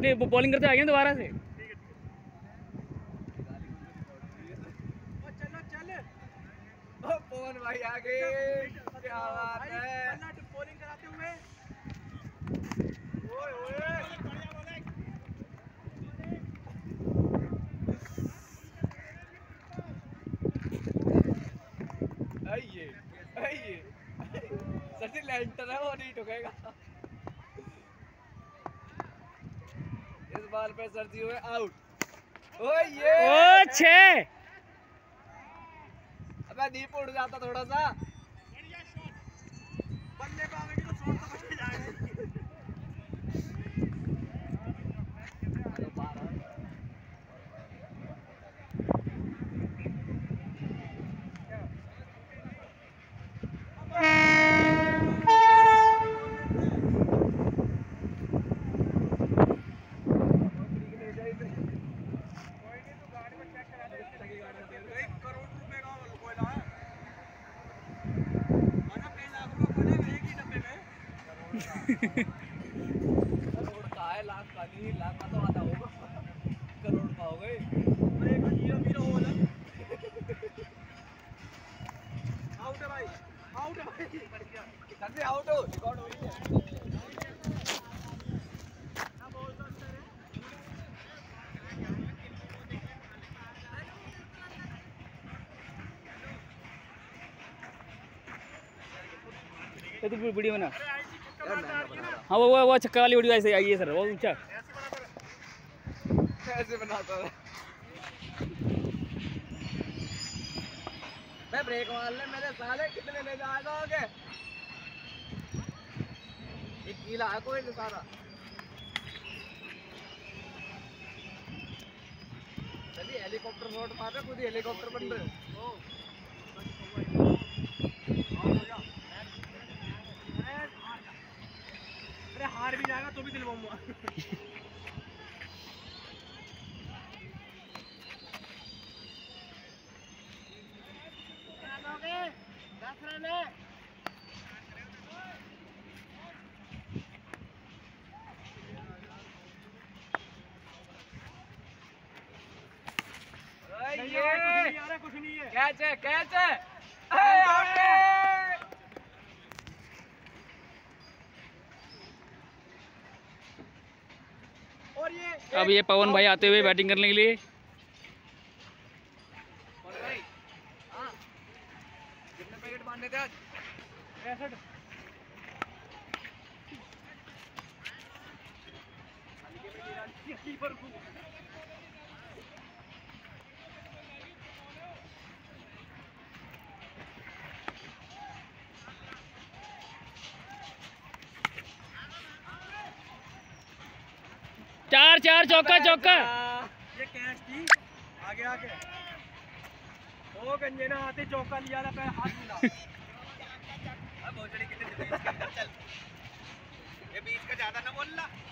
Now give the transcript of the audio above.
अपने बॉलिंग करते आ गए दोबारा से। पवन भाई आगे, क्या बात है, बॉलिंग कराते हुए। ओए ओए आइए आइए, सर लेंटर है वो नहीं ठुकेगा। इस बॉल पे सर्दी हुए आउट। ओए ये ओ 6। अबे दीप उड़ जाता थोड़ा सा, बल्ले पे आवेगी तो शॉट तो बच जाएगा। करोड़ का है, लाख का नहीं, लाख का तो आधा होगा, करोड़ का हो गए। आउट है भाई, आउट है भाई, सर आउट हो, रिकॉर्ड हो रही है। ये तो वीडियो बना। हाँ वो छक्का वाली वीडियो ऐसे आई है सर, बहुत ऊंचा ऐसे बनाता है। मैं ब्रेक मार ले मेरे साले, कितने ले जाएगा आगे? एक गीला है कोई सारा। चलिए हेलीकॉप्टर शॉट मार रहे, खुद ही हेलीकॉप्टर बन रहे। अरे हार भी जाएगा तो भी दिलवाऊंगा। कुछ नहीं है, कैच है, कैच है। और ये अब ये पवन भाई आते हुए बैटिंग करने के लिए। भाई हाँ, कितने पैकेट मारने थे आज? 63। 4 चौका चौका। ये कैच थी, आगे आगे ओ गंजे ना आते चौका लिया था, पैर हाथ मिला। अब भोसड़ी कितने चल, ये बीच का ज्यादा ना बोलना।